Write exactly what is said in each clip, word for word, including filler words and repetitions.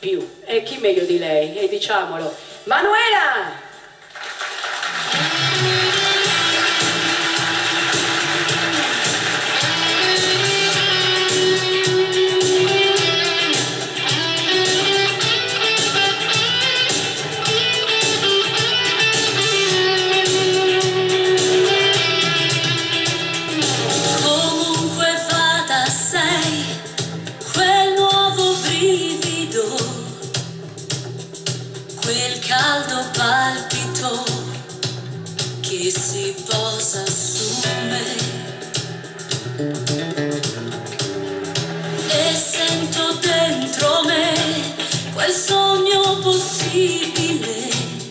più. E chi meglio di lei? E diciamolo, Manuela! Quel caldo palpito che si posa su me e sento dentro me quel sogno possibile,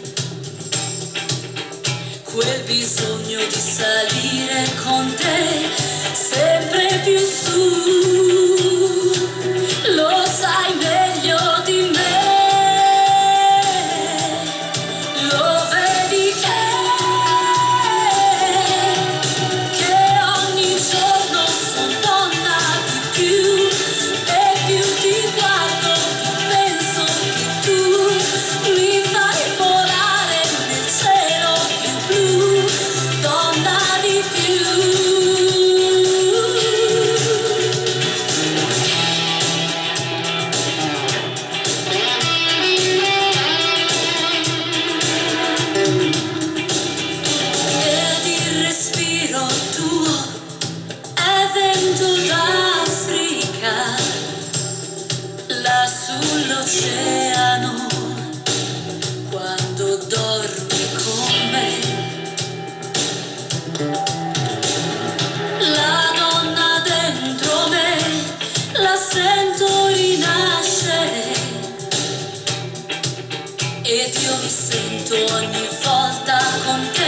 quel bisogno di salire con te sempre più su. Lo sai meglio di me. D'Africa, là sull'oceano, quando dormi con me, la donna dentro me la sento rinascere ed io mi sento ogni volta con te.